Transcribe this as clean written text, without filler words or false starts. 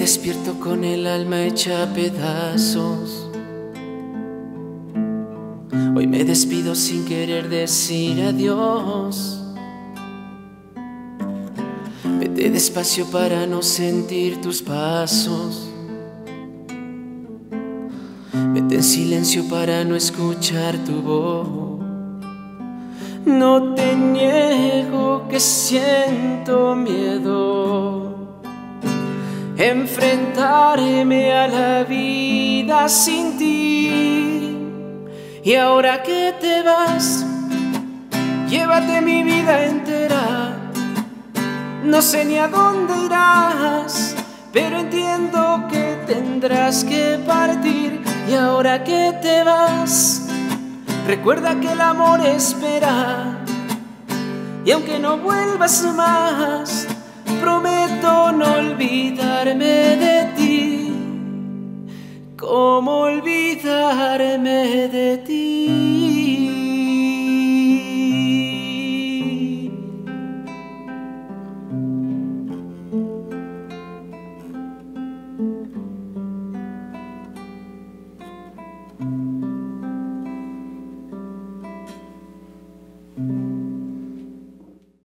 despierto con el alma hecha a pedazos. Hoy me despido sin querer decir adiós. Vete despacio para no sentir tus pasos. Vete en silencio para no escuchar tu voz. No te niego que siento miedo, enfrentarme a la vida sin ti. Y ahora que te vas, llévate mi vida entera. No sé ni a dónde irás, pero entiendo que tendrás que partir. Y ahora que te vas, recuerda que el amor espera. Y aunque no vuelvas más, prometo no olvidarme de ti. ¿Cómo olvidarme de ti?